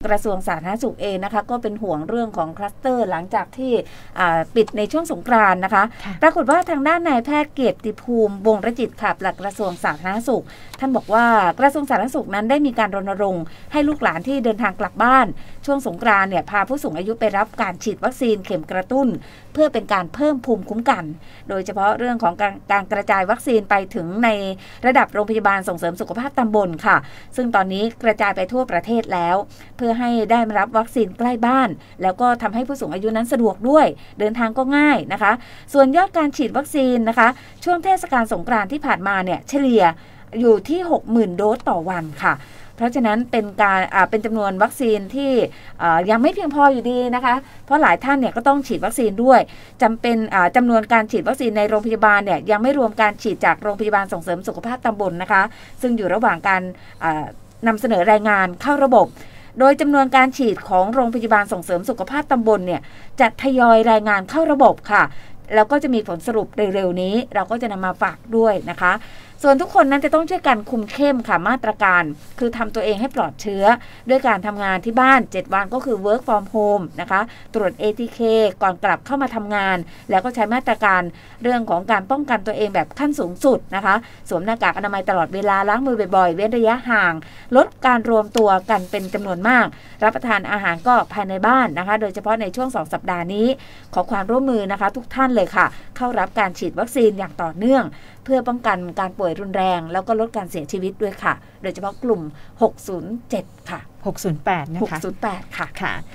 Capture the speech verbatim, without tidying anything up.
กระทรวงสาธารณสุขเองนะคะก็เป็นห่วงเรื่องของคลัสเตอร์หลังจากที่ปิดในช่วงสงกรานต์นะคะปรากฏว่าทางด้านนายแพทย์เกียรติภูมิวงศ์รจิตค่ะปลัดกระทรวงสาธารณสุขท่านบอกว่ากระทรวงสาธารณสุขนั้นได้มีการรณรงค์ให้ลูกหลานที่เดินทางกลับบ้านช่วงสงกรานต์เนี่ยพาผู้สูงอายุไปรับการฉีดวัคซีนเข็มกระตุ้นเพื่อเป็นการเพิ่มภูมิคุ้มกันโดยเฉพาะเรื่องของการการกระจายวัคซีนไปถึงในระดับโรงพยาบาลส่งเสริมสุขภาพตำบลค่ะซึ่งตอนนี้กระจายไปทั่วประเทศแล้วเพื่อให้ได้รับวัคซีนใกล้บ้านแล้วก็ทำให้ผู้สูงอายุนั้นสะดวกด้วยเดินทางก็ง่ายนะคะส่วนยอดการฉีดวัคซีนนะคะช่วงเทศกาลสงกรานต์ที่ผ่านมาเนี่ยเฉลี่ยอยู่ที่ หกหมื่น โดสต่อวันค่ะเพราะฉะนั้นเป็นการเป็นจำนวนวัคซีนที่ยังไม่เพียงพออยู่ดีนะคะเพราะหลายท่านเนี่ยก็ต้องฉีดวัคซีนด้วยจำเป็นจำนวนการฉีดวัคซีนในโรงพยาบาลเนี่ยยังไม่รวมการฉีดจากโรงพยาบาลส่งเสริมสุขภาพตำบลนะคะซึ่งอยู่ระหว่างการนำเสนอรายงานเข้าระบบโดยจำนวนการฉีดของโรงพยาบาลส่งเสริมสุขภาพตำบลเนี่ยจะทยอยรายงานเข้าระบบค่ะแล้วก็จะมีผลสรุปเร็วๆนี้เราก็จะนำมาฝากด้วยนะคะส่วนทุกคนนั้นจะต้องช่วยกันคุมเข้มค่ะมาตรการคือทำตัวเองให้ปลอดเชื้อด้วยการทำงานที่บ้านเจ็ดวันก็คือ work from home นะคะตรวจ เอ ที เค ก่อนกลับเข้ามาทำงานแล้วก็ใช้มาตรการเรื่องของการป้องกันตัวเองแบบขั้นสูงสุดนะคะสวมหน้ากากอนามัยตลอดเวลาล้างมือบ่อยๆเว้นระยะห่างลดการรวมตัวกันเป็นจำนวนมากรับประทานอาหารก็ภายในบ้านนะคะโดยเฉพาะในช่วงสองสัปดาห์นี้ขอความร่วมมือนะคะทุกท่านเลยค่ะเข้ารับการฉีดวัคซีนอย่างต่อเนื่องเพื่อป้องกันการป่วยรุนแรงแล้วก็ลดการเสียชีวิตด้วยค่ะโดยเฉพาะกลุ่มหกศูนย์เจ็ดค่ะหกศูนย์แปดนะคะหกศูนย์แปดค่ะค่ะ